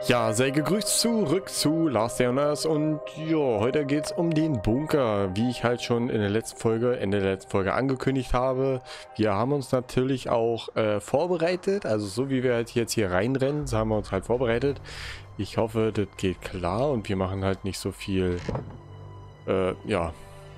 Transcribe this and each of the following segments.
Ja, sei gegrüßt zurück zu Last Day on Earth und ja, heute geht es um den Bunker, wie ich halt schon in der letzten Folge, Ende der letzten Folge angekündigt habe. Wir haben uns natürlich auch vorbereitet, also so wie wir halt jetzt hier reinrennen, so haben wir uns halt vorbereitet. Ich hoffe, das geht klar und wir machen halt nicht so viel, ja.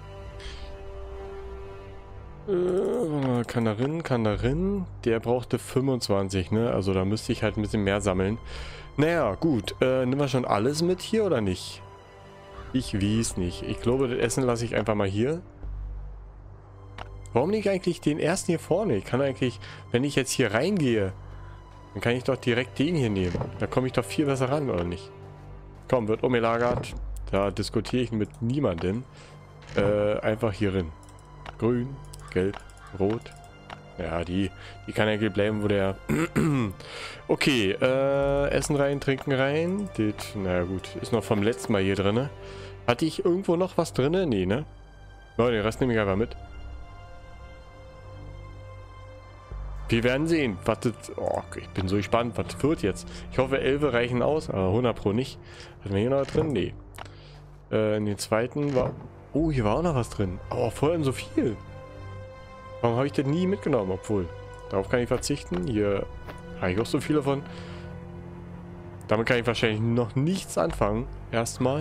Kann darin, der brauchte 25, ne, also da müsste ich halt ein bisschen mehr sammeln. Naja, gut. Nehmen wir schon alles mit hier oder nicht? Ich weiß nicht. Ich glaube, das Essen lasse ich einfach mal hier. Warum nicht eigentlich den ersten hier vorne? Ich kann eigentlich, wenn ich jetzt hier reingehe, dann kann ich doch direkt den hier nehmen. Da komme ich doch viel besser ran, oder nicht? Komm, wird umgelagert. Da diskutiere ich mit niemandem. Einfach hier rein. Grün, gelb, rot. Ja, die kann eigentlich bleiben, wo der... Okay, Essen rein, Trinken rein. Das, naja gut, ist noch vom letzten Mal hier drin. Hatte ich irgendwo noch was drin? Nee, ne? Oh, den Rest nehme ich einfach mit. Wir werden sehen, was das... Oh, ich bin so gespannt, was das wird jetzt. Ich hoffe, 11 reichen aus, aber 100 Pro nicht. Hatten wir hier noch was drin? Nee. In den zweiten war... Oh, hier war auch noch was drin. Oh, vor allem so viel. Warum habe ich das nie mitgenommen, obwohl? Darauf kann ich verzichten. Hier habe ich auch so viele von. Damit kann ich wahrscheinlich noch nichts anfangen. Erstmal.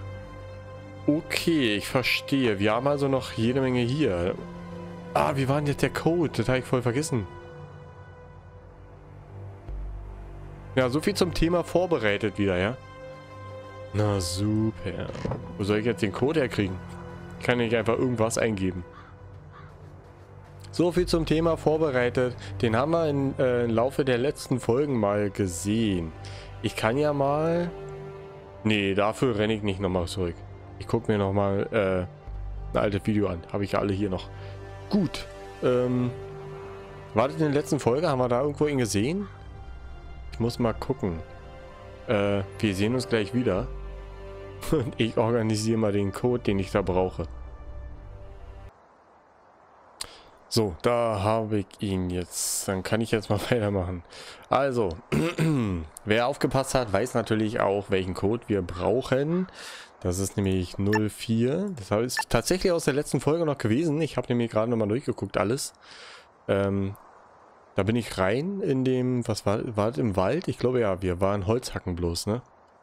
Okay, ich verstehe. Wir haben also noch jede Menge hier. Ah, wie war denn jetzt der Code? Das habe ich voll vergessen. Ja, so viel zum Thema vorbereitet wieder, ja? Na super. Wo soll ich jetzt den Code herkriegen? Ich kann nicht einfach irgendwas eingeben. So viel zum Thema vorbereitet. Den haben wir im Laufe der letzten Folgen mal gesehen. Ich kann ja mal... Nee, dafür renne ich nicht nochmal zurück. Ich gucke mir nochmal ein altes Video an. Habe ich ja alle hier noch. Gut. War das in der letzten Folge? Haben wir da irgendwo ihn gesehen? Ich muss mal gucken. Wir sehen uns gleich wieder. Und ich organisiere mal den Code, den ich da brauche. So, da habe ich ihn jetzt. Dann kann ich jetzt mal weitermachen. Also, wer aufgepasst hat, weiß natürlich auch, welchen Code wir brauchen. Das ist nämlich 04. Das ist tatsächlich aus der letzten Folge noch gewesen. Ich habe nämlich gerade nochmal durchgeguckt, alles. Da bin ich rein in dem, was war das im Wald? Ich glaube ja, wir waren Holzhacken bloß, ne?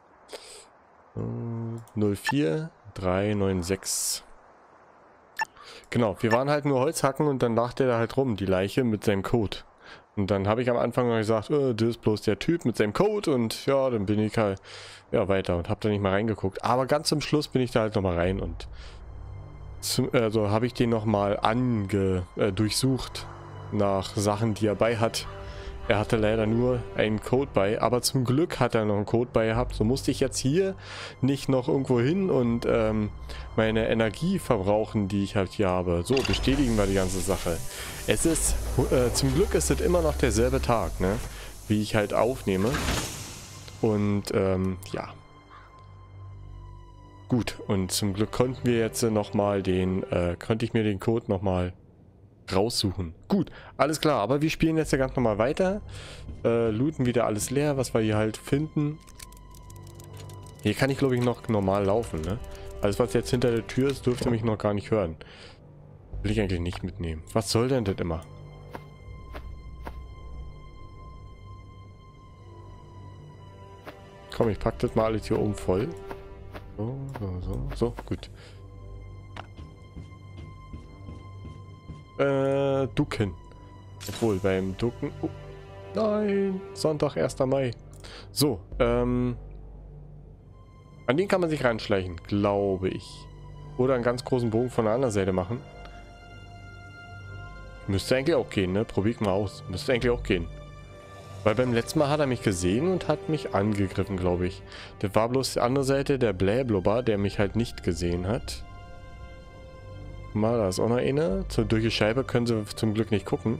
04396. Genau, wir waren halt nur Holzhacken und dann lag der da halt rum, die Leiche, mit seinem Code. Und dann habe ich am Anfang mal gesagt, das ist bloß der Typ mit seinem Code und ja, dann bin ich halt weiter und habe da nicht mal reingeguckt. Aber ganz zum Schluss bin ich da halt nochmal rein und also habe ich den nochmal durchsucht nach Sachen, die er bei hat. Er hatte leider nur einen Code bei, aber zum Glück hat er noch einen Code bei gehabt. So musste ich jetzt hier nicht noch irgendwo hin und meine Energie verbrauchen, die ich halt hier habe. So, bestätigen wir die ganze Sache. Es ist, zum Glück ist es immer noch derselbe Tag, ne? Wie ich halt aufnehme. Und, ja. Gut, und zum Glück konnten wir jetzt nochmal konnte ich mir den Code nochmal raussuchen. Gut, alles klar, aber wir spielen jetzt ja ganz normal weiter. Looten wieder alles leer, was wir hier halt finden. Hier kann ich, glaube ich, noch normal laufen, ne? Alles, was jetzt hinter der Tür ist, dürfte mich noch gar nicht hören. Will ich eigentlich nicht mitnehmen. Was soll denn das immer? Komm, ich pack das mal alles hier oben voll. So, gut. Ducken. Obwohl, beim Ducken... Oh, nein! Sonntag, 1. Mai. So, an den kann man sich reinschleichen, glaube ich. Oder einen ganz großen Bogen von der anderen Seite machen. Müsste eigentlich auch gehen, ne? Probier mal aus. Müsste eigentlich auch gehen. Weil beim letzten Mal hat er mich gesehen und hat mich angegriffen, glaube ich. Das war bloß die andere Seite, der Blähblubber, der mich halt nicht gesehen hat. Mal, da ist auch noch eine. Durch die Scheibe können sie zum Glück nicht gucken.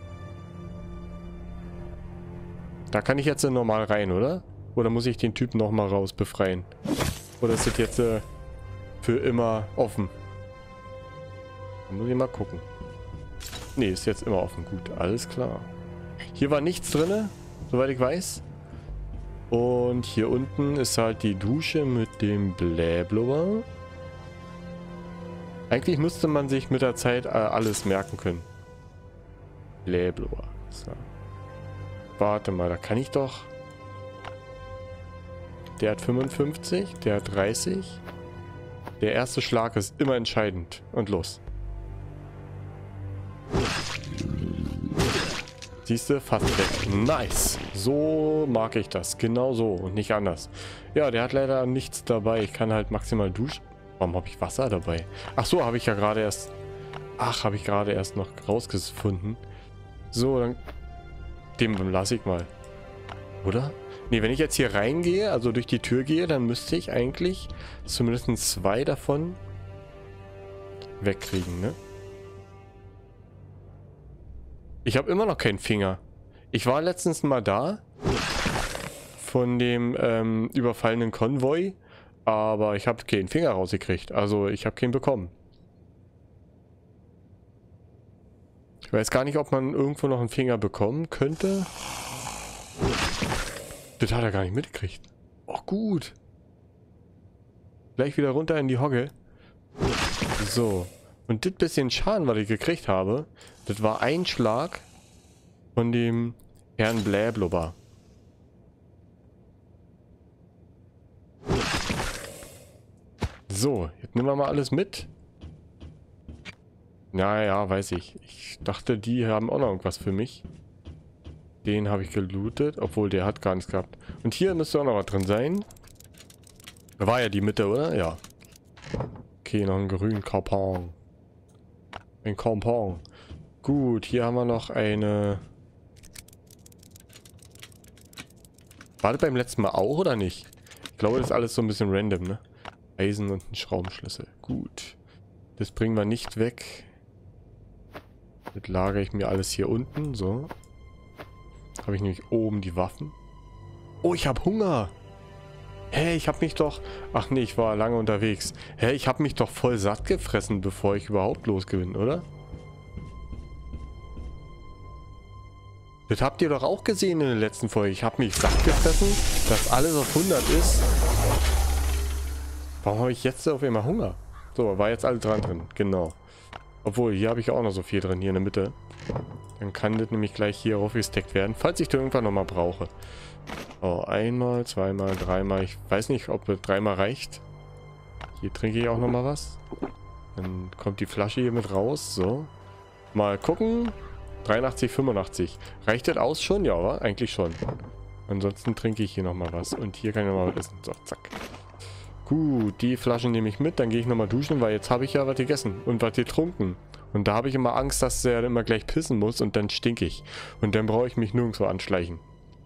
Da kann ich jetzt normal rein, oder? Oder muss ich den Typen nochmal raus befreien? Oder ist das jetzt für immer offen? Da muss ich mal gucken. Ne, ist jetzt immer offen. Gut, alles klar. Hier war nichts drin, soweit ich weiß. Und hier unten ist halt die Dusche mit dem Blähblubber. Eigentlich müsste man sich mit der Zeit alles merken können. Blähblubber. So. Warte mal, da kann ich doch... Der hat 55, der hat 30. Der erste Schlag ist immer entscheidend. Und los. Siehst du, fast weg. Nice. So mag ich das. Genau so und nicht anders. Ja, der hat leider nichts dabei. Ich kann halt maximal duschen. Warum habe ich Wasser dabei? Ach so, habe ich ja gerade erst... Ach, habe ich gerade erst noch rausgefunden. So, dann... Den lasse ich mal. Oder? Ne, wenn ich jetzt hier reingehe, also durch die Tür gehe, dann müsste ich eigentlich zumindest 2 davon wegkriegen, ne? Ich habe immer noch keinen Finger. Ich war letztens mal da von dem überfallenen Konvoi, aber ich habe keinen Finger rausgekriegt. Also ich habe keinen bekommen. Ich weiß gar nicht, ob man irgendwo noch einen Finger bekommen könnte. Das hat er gar nicht mitgekriegt. Oh, gut. Gleich wieder runter in die Hocke. So. Und das bisschen Schaden, was ich gekriegt habe, das war ein Schlag von dem Herrn Blähblubber. So, jetzt nehmen wir mal alles mit. Ja, weiß ich. Ich dachte, die haben auch noch irgendwas für mich. Den habe ich gelootet, obwohl der hat gar nichts gehabt. Und hier müsste auch noch was drin sein. Da war ja die Mitte, oder? Ja. Okay, noch einen grünen Kaupon. Ein Kaupon. Gut, hier haben wir noch eine... War das beim letzten Mal auch, oder nicht? Ich glaube, das ist alles so ein bisschen random, ne? Eisen und ein Schraubenschlüssel. Gut. Das bringen wir nicht weg. Das lagere ich mir alles hier unten, so. Habe ich nämlich oben die Waffen. Oh, ich habe Hunger. Hä, ich habe mich doch... Ach nee, ich war lange unterwegs. Hä, ich habe mich doch voll satt gefressen, bevor ich überhaupt losgewinne, oder? Das habt ihr doch auch gesehen in der letzten Folge. Ich habe mich satt gefressen, dass alles auf 100 ist. Warum habe ich jetzt auf einmal Hunger? So, war jetzt alles drin. Genau. Obwohl, hier habe ich auch noch so viel drin, hier in der Mitte. Dann kann das nämlich gleich hier raufgesteckt werden, falls ich das irgendwann nochmal brauche. Oh, einmal, zweimal, dreimal. Ich weiß nicht, ob das 3-mal reicht. Hier trinke ich auch nochmal was. Dann kommt die Flasche hier mit raus. So. Mal gucken. 83, 85. Reicht das aus schon? Ja, oder? Eigentlich schon. Ansonsten trinke ich hier nochmal was. Und hier kann ich nochmal was essen. So, zack. Gut, die Flaschen nehme ich mit. Dann gehe ich nochmal duschen, weil jetzt habe ich ja was gegessen und was getrunken. Und da habe ich immer Angst, dass der immer gleich pissen muss und dann stinke ich. Und dann brauche ich mich nirgendwo anschleichen.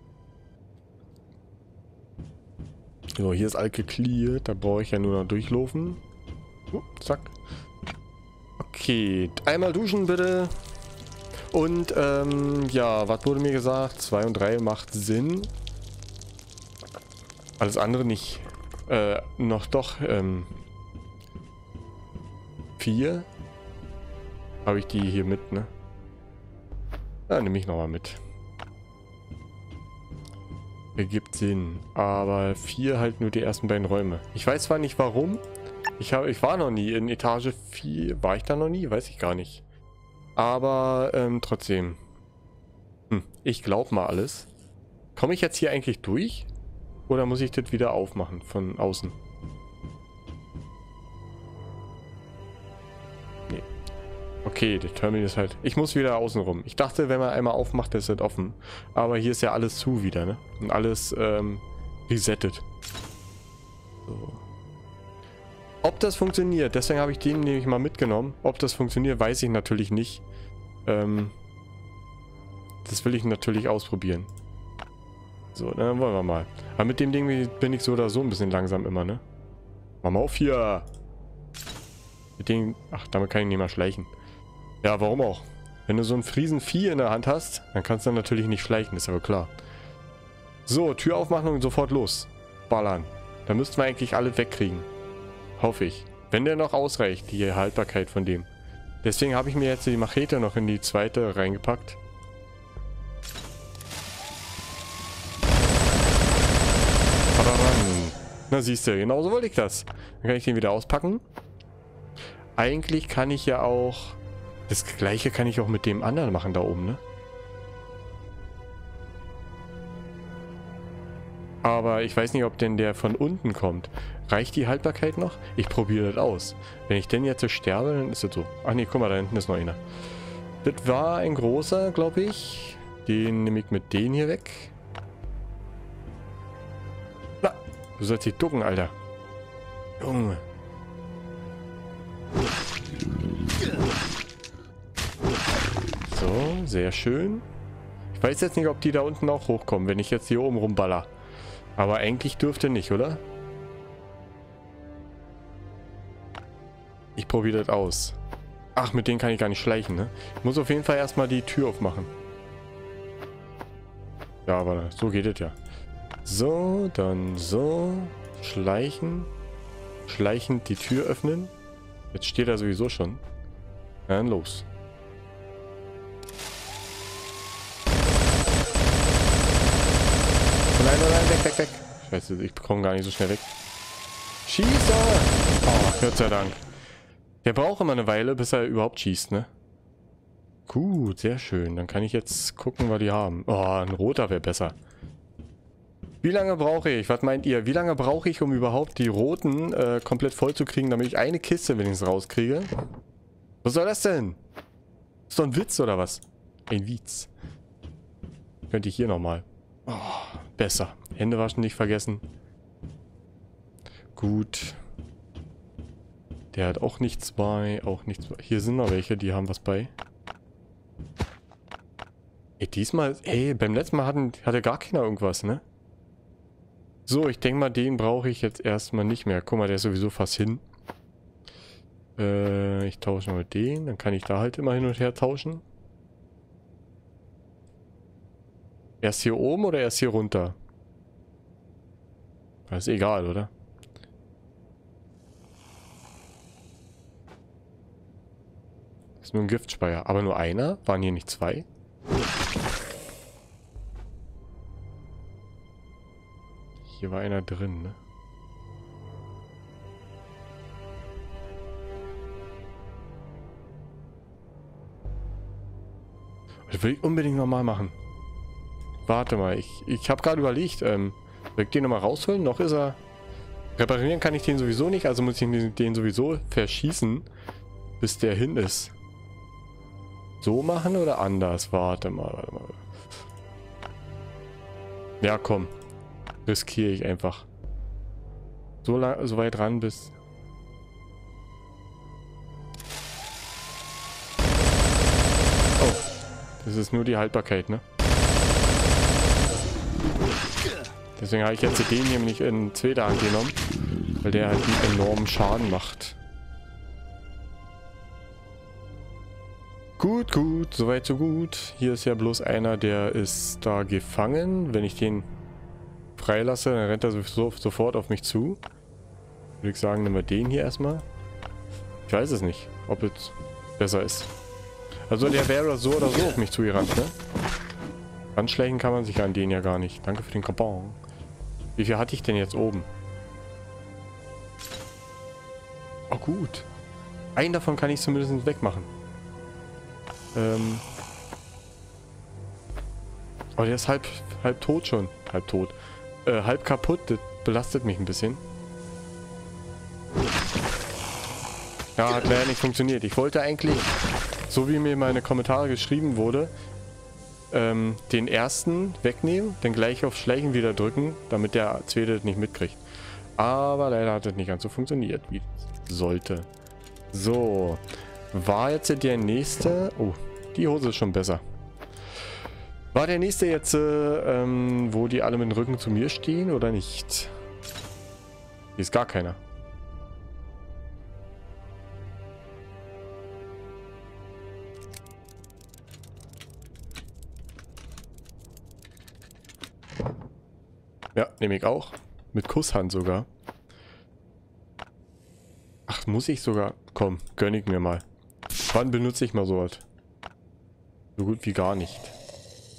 So, hier ist alles gecleart. Da brauche ich ja nur noch durchlaufen. Zack. Okay, einmal duschen bitte. Und, ja, was wurde mir gesagt? 2 und 3 macht Sinn. Alles andere nicht. Noch doch, 4. Habe ich die hier mit, ne? Ja, nehme ich nochmal mit. Ergibt Sinn. Aber 4 halt nur die ersten beiden Räume. Ich weiß zwar nicht warum. Ich war noch nie in Etage 4. War ich da noch nie? Weiß ich gar nicht. Aber trotzdem. Ich glaube mal alles. Komme ich jetzt hier eigentlich durch? Oder muss ich das wieder aufmachen von außen? Nee. Okay, der Terminal ist halt... Ich muss wieder außen rum. Ich dachte, wenn man einmal aufmacht, ist das offen. Aber hier ist ja alles zu wieder, ne? Und alles resettet. So. Ob das funktioniert, deswegen habe ich den nämlich mal mitgenommen. Ob das funktioniert, weiß ich natürlich nicht. Das will ich natürlich ausprobieren. So, dann wollen wir mal. Aber mit dem Ding bin ich so oder so ein bisschen langsam immer, ne? Mach mal auf hier! Mit dem... Ach, damit kann ich nicht mal schleichen. Ja, warum auch? Wenn du so ein Friesenvieh in der Hand hast, dann kannst du natürlich nicht schleichen, ist aber klar. So, Tür aufmachen und sofort los. Ballern. Da müssten wir eigentlich alles wegkriegen. Hoffe ich. Wenn der noch ausreicht, die Haltbarkeit von dem. Deswegen habe ich mir jetzt die Machete noch in die zweite reingepackt. Na siehst du, genau so wollte ich das. Dann kann ich den wieder auspacken. Eigentlich kann ich ja auch... Das gleiche kann ich auch mit dem anderen machen da oben, ne? Aber ich weiß nicht, ob denn der von unten kommt. Reicht die Haltbarkeit noch? Ich probiere das aus. Wenn ich denn jetzt so sterbe, dann ist das so. Ach nee, guck mal, da hinten ist noch einer. Das war ein großer, glaube ich. Den nehme ich mit denen hier weg. Na, du sollst dich ducken, Alter. Junge. So, sehr schön. Ich weiß jetzt nicht, ob die da unten auch hochkommen, wenn ich jetzt hier oben rumballer. Aber eigentlich dürfte nicht, oder? Ich probiere das aus. Ach, mit denen kann ich gar nicht schleichen, ne? Ich muss auf jeden Fall erstmal die Tür aufmachen. Ja, aber so geht es ja. So, dann so. Schleichen. Schleichend die Tür öffnen. Jetzt steht er sowieso schon. Dann los. Nein, nein, nein, weg, weg, weg. Scheiße, ich komme gar nicht so schnell weg. Schieße! Oh, Gott sei Dank. Der braucht immer eine Weile, bis er überhaupt schießt, ne? Gut, sehr schön. Dann kann ich jetzt gucken, was die haben. Oh, ein roter wäre besser. Wie lange brauche ich? Was meint ihr? Wie lange brauche ich, um überhaupt die roten komplett voll zu kriegen, damit ich eine Kiste wenigstens rauskriege? Was soll das denn? Ist doch ein Witz oder was? Ein Witz. Könnte ich hier nochmal. Oh, besser. Hände waschen nicht vergessen. Gut. Der hat auch nichts bei. Auch nichts bei. Hier sind noch welche, die haben was bei. Ey, diesmal... Ey, beim letzten Mal hatte gar keiner irgendwas, ne? So, ich denke mal, den brauche ich jetzt erstmal nicht mehr. Guck mal, der ist sowieso fast hin. Ich tausche mal mit dem. Dann kann ich da halt immer hin und her tauschen. Erst hier oben oder erst hier runter? Das ist egal, oder? Das ist nur ein Giftspeier. Aber nur einer? Waren hier nicht zwei? Hier war einer drin, ne? Das will ich unbedingt nochmal machen. Warte mal, ich habe gerade überlegt, soll ich den nochmal rausholen? Noch ist er... Reparieren kann ich den sowieso nicht, also muss ich den sowieso verschießen, bis der hin ist. So machen oder anders? Warte mal. Ja, komm. Riskiere ich einfach. So weit ran bis... Oh. Das ist nur die Haltbarkeit, ne? Deswegen habe ich jetzt den hier nicht in zweiter Hand genommen. Weil der halt einen enormen Schaden macht. Gut, gut. Soweit so gut. Hier ist ja bloß einer, der ist da gefangen. Wenn ich den freilasse, dann rennt er sofort auf mich zu. Würde ich sagen, nehmen wir den hier erstmal. Ich weiß es nicht, ob es besser ist. Also der wäre so oder so auf mich zugerannt, ne? Anschleichen kann man sich an den ja gar nicht. Danke für den Coupon. Wie viel hatte ich denn jetzt oben? Oh gut. Einen davon kann ich zumindest wegmachen. Oh, der ist halb tot schon. Halb tot. Halb kaputt. Das belastet mich ein bisschen. Ja, hat leider nicht funktioniert. Ich wollte eigentlich, so wie mir meine Kommentare geschrieben wurde, den ersten wegnehmen, dann gleich auf Schleichen wieder drücken, damit der zweite das nicht mitkriegt. Aber leider hat das nicht ganz so funktioniert, wie es sollte. So. War jetzt der nächste... Oh, die Hose ist schon besser. War der nächste jetzt, wo die alle mit dem Rücken zu mir stehen oder nicht? Hier ist gar keiner. Ja, nehme ich auch. Mit Kusshand sogar. Ach, muss ich sogar... Komm, gönn ich mir mal. Wann benutze ich mal sowas? So gut wie gar nicht.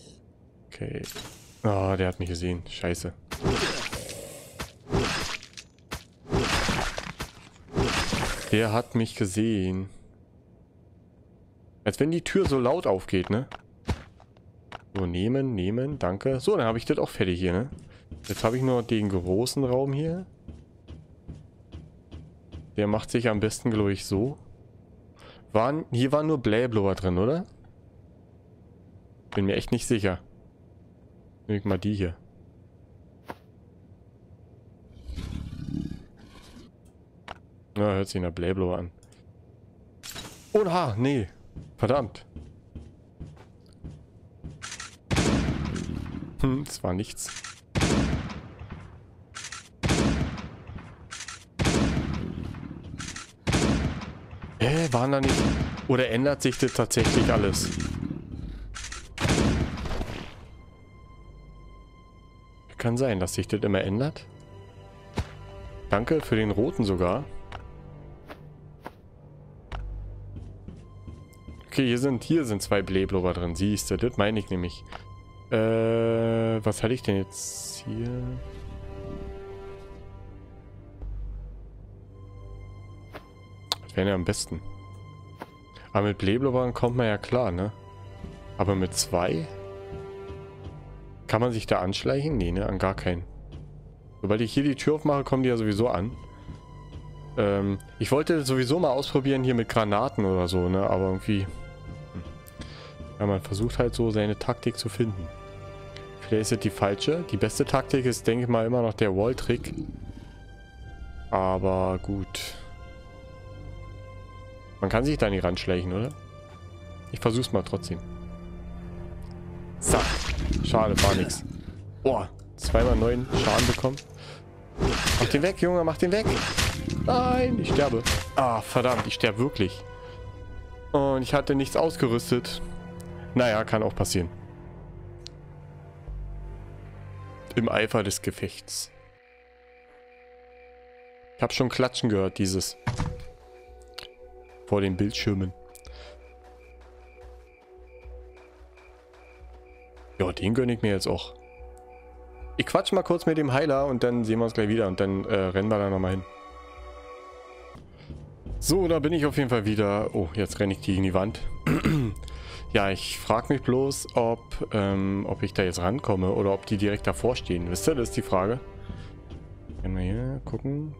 Okay. Ah, der hat mich gesehen. Scheiße. Der hat mich gesehen. Als wenn die Tür so laut aufgeht, ne? So, nehmen, danke. So, dann habe ich das auch fertig hier, ne? Jetzt habe ich nur den großen Raum hier. Der macht sich am besten, glaube ich, so. Hier waren nur Blähblower drin, oder? Bin mir echt nicht sicher. Nehme ich mal die hier. Na, hört sich nach Blähblower an. Oh, nee. Verdammt. Das war nichts. Waren da nicht... Oder ändert sich das tatsächlich alles? Kann sein, dass sich das immer ändert. Danke für den roten sogar. Okay, hier sind 2 Blähblower drin. Siehst du, das meine ich nämlich. Was hatte ich denn jetzt hier? Das wäre ja am besten. Aber mit Blähblower kommt man ja klar, ne? Aber mit 2? Kann man sich da anschleichen? Nee, ne? An gar keinen. Sobald ich hier die Tür aufmache, kommen die ja sowieso an. Ich wollte sowieso mal ausprobieren hier mit Granaten oder so, ne? Aber irgendwie... Ja, man versucht halt so seine Taktik zu finden. Vielleicht ist das die falsche. Die beste Taktik ist, denke ich mal, immer noch der Wall-Trick. Aber gut. Man kann sich da nicht ranschleichen, oder? Ich versuch's mal trotzdem. Zack. Schade, war nix. Boah, 2x9 Schaden bekommen. Mach den weg, Junge, mach den weg. Nein, ich sterbe. Ah, verdammt, ich sterbe wirklich. Und ich hatte nichts ausgerüstet. Naja, kann auch passieren. Im Eifer des Gefechts. Ich habe schon Klatschen gehört, dieses. Vor den Bildschirmen. Ja, den gönne ich mir jetzt auch. Ich quatsch mal kurz mit dem Heiler und dann sehen wir uns gleich wieder und dann rennen wir da nochmal hin. So, da bin ich auf jeden Fall wieder. Oh, jetzt renne ich gegen die Wand. Ja, ich frage mich bloß, ob ich da jetzt rankomme oder ob die direkt davor stehen. Wisst ihr, das ist die Frage. Können wir hier gucken.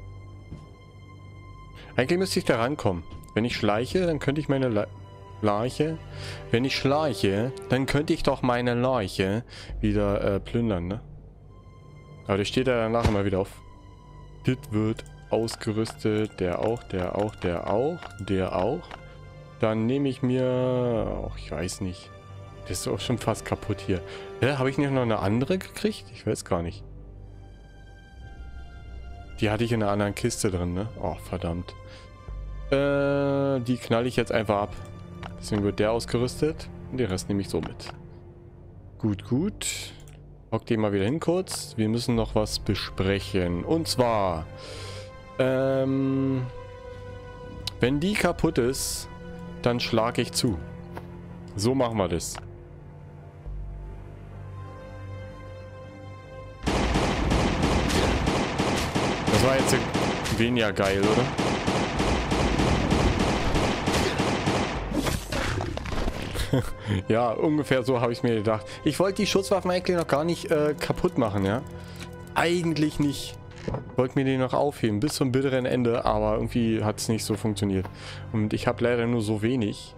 Eigentlich müsste ich da rankommen. Wenn ich schleiche, dann könnte ich meine Leiche... Wenn ich schleiche, dann könnte ich doch meine Leiche wieder plündern, ne? Aber der steht ja danach immer wieder auf. Das wird ausgerüstet. Der auch, der auch, der auch, der auch. Dann nehme ich mir... Ach, ich weiß nicht. Das ist auch schon fast kaputt hier. Habe ich nicht noch eine andere gekriegt? Ich weiß gar nicht. Die hatte ich in einer anderen Kiste drin, ne? Oh, verdammt. Die knall ich jetzt einfach ab. Deswegen wird der ausgerüstet. Und den Rest nehme ich so mit. Gut, gut. Hock den mal wieder hin kurz. Wir müssen noch was besprechen. Und zwar... wenn die kaputt ist, dann schlage ich zu. So machen wir das. Das war jetzt weniger geil, oder? Ja, ungefähr so habe ich mir gedacht. Ich wollte die Schusswaffen eigentlich noch gar nicht kaputt machen, ja? Eigentlich nicht. Ich wollte mir die noch aufheben bis zum bitteren Ende, aber irgendwie hat es nicht so funktioniert. Und ich habe leider nur so wenig.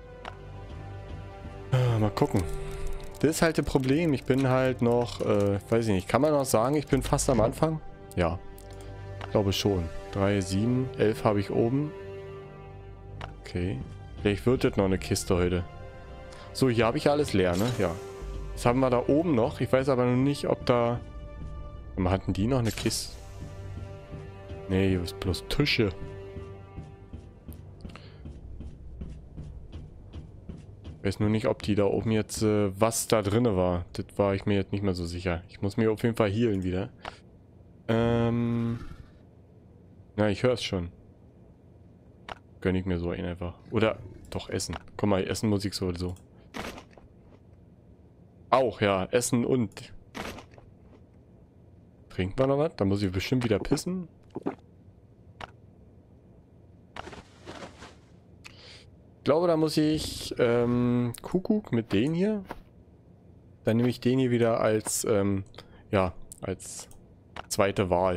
Mal gucken. Das ist halt das Problem. Ich bin halt noch, weiß ich nicht, kann man noch sagen, ich bin fast am Anfang? Ja, glaube schon. 3, 7, 11 habe ich oben. Okay. Vielleicht wird das noch eine Kiste heute. So, hier habe ich alles leer, ne? Ja. Was haben wir da oben noch? Ich weiß aber noch nicht, ob da... Hatten die noch eine Kiste? Nee, hier ist bloß Tische. Ich weiß nur nicht, ob die da oben jetzt, was da drin war. Das war ich mir jetzt nicht mehr so sicher. Ich muss mir auf jeden Fall healen wieder. Na, ich höre es schon. Gönn ich mir so einen einfach. Oder doch essen. Guck mal, essen muss ich so oder so. Auch, ja. Essen und... Trinkt man noch was? Da muss ich bestimmt wieder pissen. glaube, da muss ich Kuckuck mit den hier. Dann nehme ich den hier wieder als, ja, als zweite Wahl.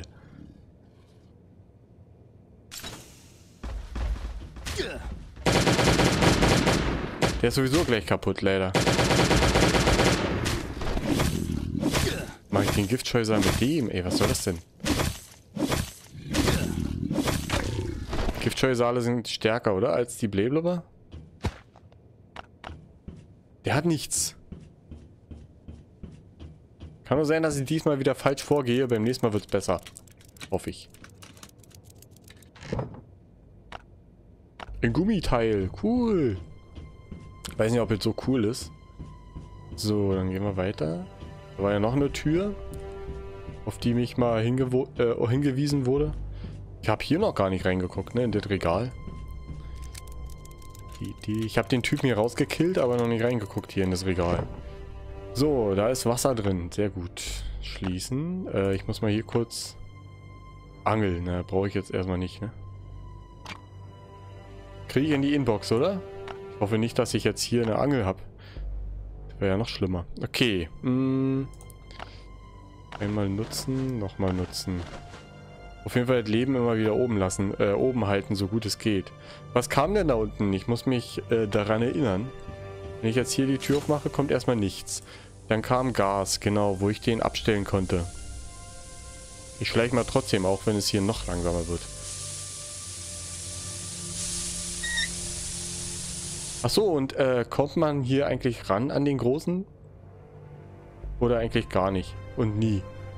Der ist sowieso gleich kaputt, leider. Mach ich den Giftscheuser mit dem? Ey, was soll das denn? Giftscheusale sind stärker, oder? Als die Blähblubber? Der hat nichts. Kann nur sein, dass ich diesmal wieder falsch vorgehe. Beim nächsten Mal wird es besser. Hoffe ich. Ein Gummiteil. Cool. Weiß nicht, ob jetzt so cool ist. So, dann gehen wir weiter. Da war ja noch eine Tür, auf die mich mal hingewiesen wurde. Ich habe hier noch gar nicht reingeguckt, ne, in das Regal. Ich habe den Typen hier rausgekillt, aber noch nicht reingeguckt hier in das Regal. So, da ist Wasser drin. Sehr gut. Schließen. Ich muss mal hier kurz angeln. Ne, brauche ich jetzt erstmal nicht, ne? Kriege ich in die Inbox, oder? Ich hoffe nicht, dass ich jetzt hier eine Angel habe. Das wäre ja noch schlimmer. Okay. Einmal nutzen, nochmal nutzen. Auf jeden Fall das Leben immer wieder oben lassen, oben halten, so gut es geht. Was kam denn da unten? Ich muss mich daran erinnern. Wenn ich jetzt hier die Tür aufmache, kommt erstmal nichts. Dann kam Gas, genau, wo ich den abstellen konnte. Ich schleiche mal trotzdem, auch wenn es hier noch langsamer wird. Achso, und kommt man hier eigentlich ran an den Großen? Oder eigentlich gar nicht? Und nie?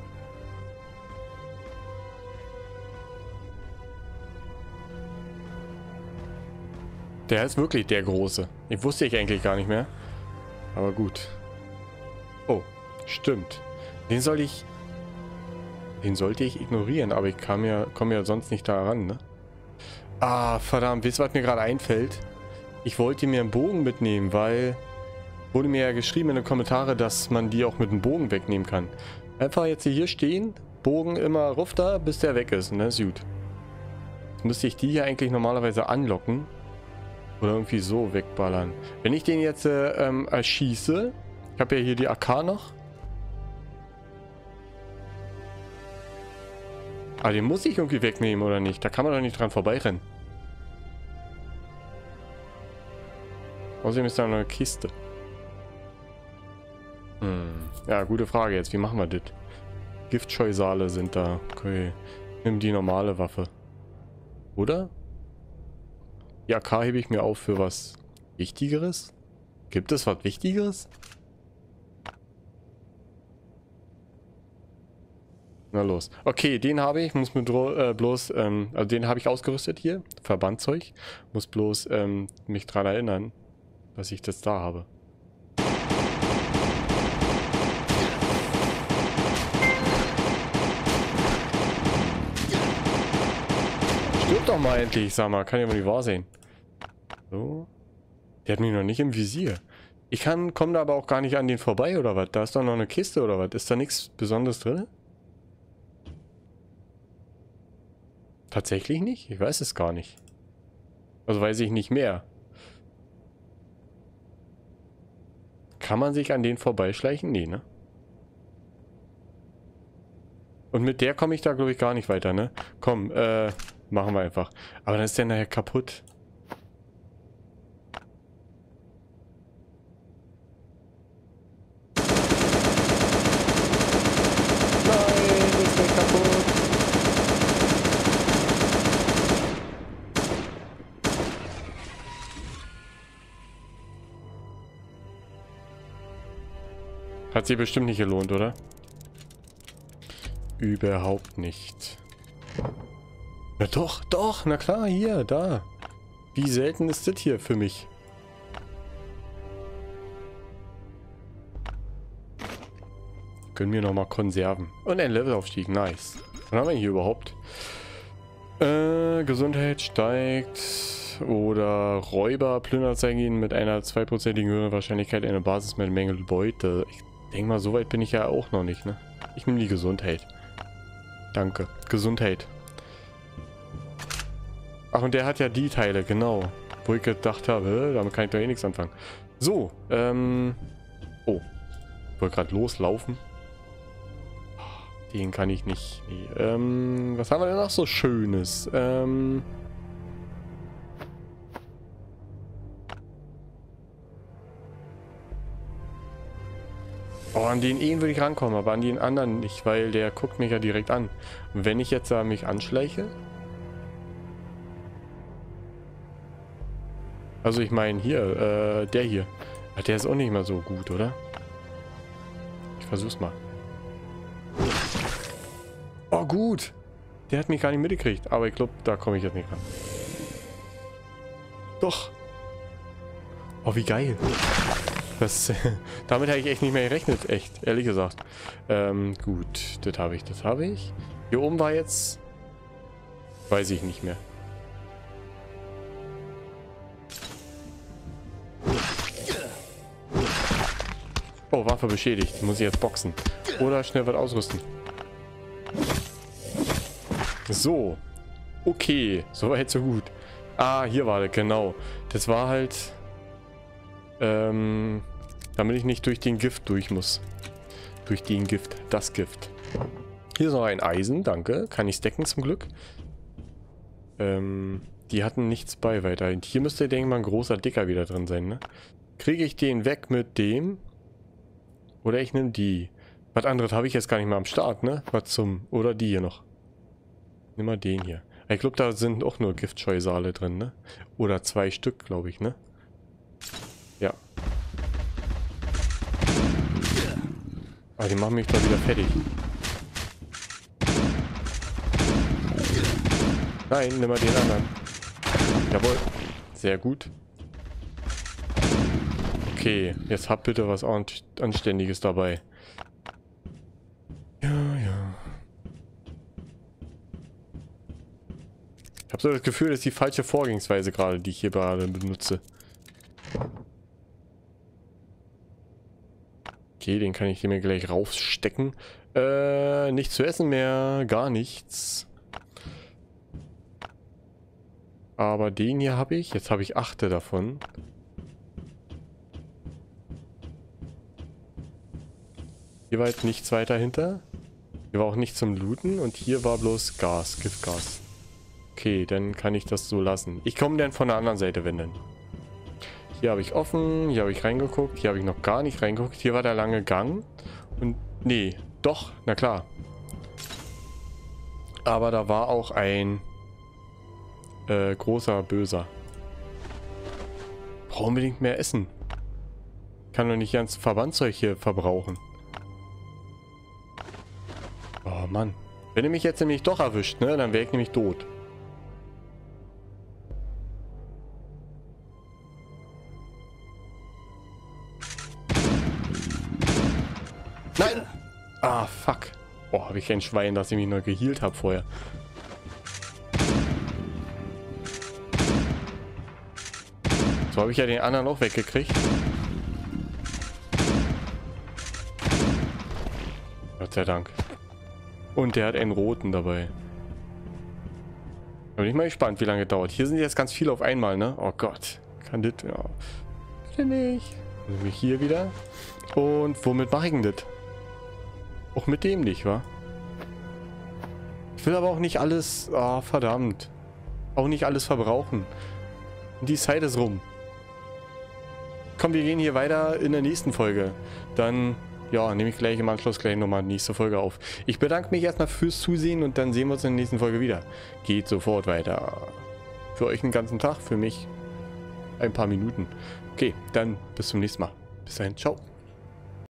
Der ist wirklich der Große. Den wusste ich eigentlich gar nicht mehr. Aber gut. Oh, stimmt. Den sollte ich ignorieren, aber ich komme ja sonst nicht da ran, ne? Ah, verdammt, wisst ihr, was mir gerade einfällt? Ich wollte mir einen Bogen mitnehmen, weil wurde mir ja geschrieben in den Kommentaren, dass man die auch mit einem Bogen wegnehmen kann. Einfach jetzt hier stehen, Bogen immer ruf da, bis der weg ist, und dann ist gut. Jetzt müsste ich die hier eigentlich normalerweise anlocken. Oder irgendwie so wegballern. Wenn ich den jetzt erschieße, ich habe ja hier die AK noch. Aber den muss ich irgendwie wegnehmen, oder nicht? Da kann man doch nicht dran vorbeirennen. Außerdem ist da noch eine Kiste. Ja, gute Frage jetzt. Wie machen wir das? Giftscheusale sind da. Okay. Nimm die normale Waffe. Oder? Die AK hebe ich mir auf für was Wichtigeres? Gibt es was Wichtigeres? Na los. Okay, den habe ich. Muss mir bloß, also den habe ich ausgerüstet hier. Verbandzeug. Muss bloß mich dran erinnern, dass ich das da habe. Stirb doch mal endlich, sag mal. Kann ja mal nicht wahr sein. So. Der hat mich noch nicht im Visier. Ich komme da aber auch gar nicht an den vorbei, oder was? Da ist doch noch eine Kiste, oder was? Ist da nichts Besonderes drin? Tatsächlich nicht? Ich weiß es gar nicht. Also weiß ich nicht mehr. Kann man sich an den vorbeischleichen? Nee, ne? Und mit der komme ich da, glaube ich, gar nicht weiter, ne? Komm, machen wir einfach. Aber dann ist der nachher kaputt. Nein, ist der kaputt. Hat sich bestimmt nicht gelohnt, oder? Überhaupt nicht. Na doch, doch, na klar, hier, da. Wie selten ist das hier für mich? Können wir nochmal Konserven. Und ein Levelaufstieg, nice. Was haben wir hier überhaupt? Gesundheit steigt. Oder Räuber plündert sein Gehen mit einer 2%igen höheren Wahrscheinlichkeit eine Basis mit Menge Beute. Ich denke mal, so weit bin ich ja auch noch nicht, ne? Ich nehme die Gesundheit. Danke. Gesundheit. Ach, und der hat ja die Teile, genau. Wo ich gedacht habe, damit kann ich doch eh nichts anfangen. So, oh. Ich wollte gerade loslaufen. Den kann ich nicht. Nee. Was haben wir denn noch so Schönes? Oh, an den einen würde ich rankommen, aber an den anderen nicht, weil der guckt mich ja direkt an. Und wenn ich jetzt da mich anschleiche... Also ich meine hier, der hier. Ja, der ist auch nicht mal so gut, oder? Ich versuch's mal. Oh gut. Der hat mich gar nicht mitgekriegt, aber ich glaube, da komme ich jetzt nicht ran. Doch. Oh, wie geil. Das, damit habe ich echt nicht mehr gerechnet, echt, ehrlich gesagt. Gut, das habe ich, das habe ich. Hier oben war jetzt... Weiß ich nicht mehr. Oh, Waffe beschädigt. Muss ich jetzt boxen. Oder schnell was ausrüsten. So. Okay. So weit, so gut. Ah, hier war das, genau. Das war halt... damit ich nicht durch den Gift durch muss. Durch den Gift. Das Gift. Hier ist noch ein Eisen, danke. Kann ich stacken zum Glück. Die hatten nichts bei weiter. Hier müsste, denke ich mal, ein großer Dicker wieder drin sein, ne? Kriege ich den weg mit dem? Oder ich nehme die. Was anderes habe ich jetzt gar nicht mehr am Start, ne? Was zum... Oder die hier noch. Nimm mal den hier. Ich glaube, da sind auch nur Giftscheusale drin, ne? Oder 2 Stück, glaube ich, ne? Ja. Ah, die machen mich doch wieder fertig. Nein, nimm mal den anderen. Jawohl. Sehr gut. Okay, jetzt habt bitte was Anständiges dabei. Ja, ja. Ich habe so das Gefühl, das ist die falsche Vorgehensweise gerade, die ich hier gerade benutze. Okay, den kann ich hier mir gleich rausstecken. Nichts zu essen mehr, gar nichts. Aber den hier habe ich. Jetzt habe ich 8 davon. Hier war jetzt nichts weiter hinter. Hier war auch nichts zum Looten. Und hier war bloß Gas, Giftgas. Okay, dann kann ich das so lassen. Ich komme dann von der anderen Seite, wenn dann. Hier habe ich offen, hier habe ich reingeguckt, hier habe ich noch gar nicht reingeguckt. Hier war der lange Gang. Und nee, doch, na klar. Aber da war auch ein großer Böser. Brauche unbedingt mehr Essen. Kann doch nicht ganz Verbandzeug hier verbrauchen. Oh Mann. Wenn er mich jetzt nämlich doch erwischt, ne, dann wäre ich nämlich tot. Nein! Ah, fuck. Oh, habe ich ein Schwein, dass ich mich noch geheilt habe vorher. So habe ich ja den anderen auch weggekriegt. Gott sei Dank. Und der hat einen roten dabei. Da bin ich mal gespannt, wie lange es dauert. Hier sind jetzt ganz viele auf einmal, ne? Oh Gott. Kann das... Ja. Bitte nicht. Dann nehme ich hier wieder. Und womit mache ich denn das? Auch mit dem nicht, wa? Ich will aber auch nicht alles... Ah, verdammt. Auch nicht alles verbrauchen. Und die Zeit ist rum. Komm, wir gehen hier weiter in der nächsten Folge. Dann... Ja, nehme ich gleich im Anschluss gleich nochmal die nächste Folge auf. Ich bedanke mich erstmal fürs Zusehen und dann sehen wir uns in der nächsten Folge wieder. Geht sofort weiter. Für euch einen ganzen Tag, für mich ein paar Minuten. Okay, dann bis zum nächsten Mal. Bis dahin, ciao.